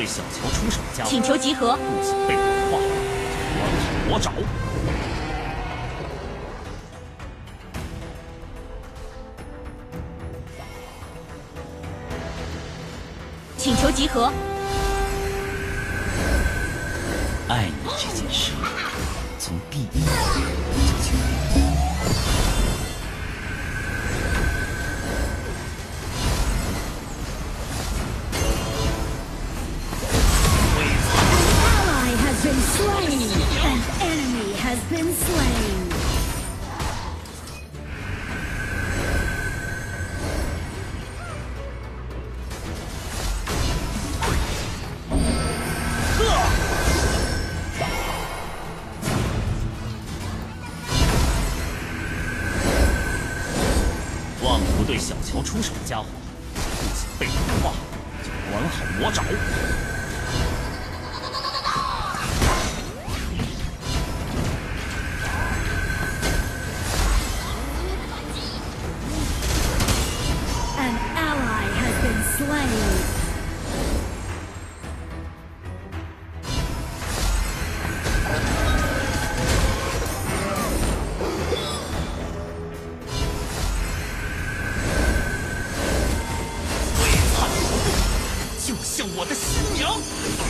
小乔出手的家伙， 请求集合。 不想被我化，就管好我找。 请求集合。 爱你这件事，从第一眼就决定。 An enemy has been slain. “妄图对小乔出手的家伙，不想被我化，就管好我找。” Slain. 璀璨夺目，就像我的新娘。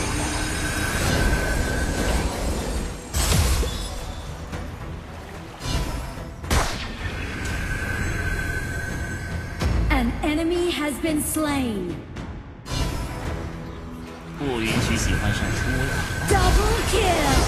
An enemy has been slain. 不允许喜欢上初恋。 Double kill.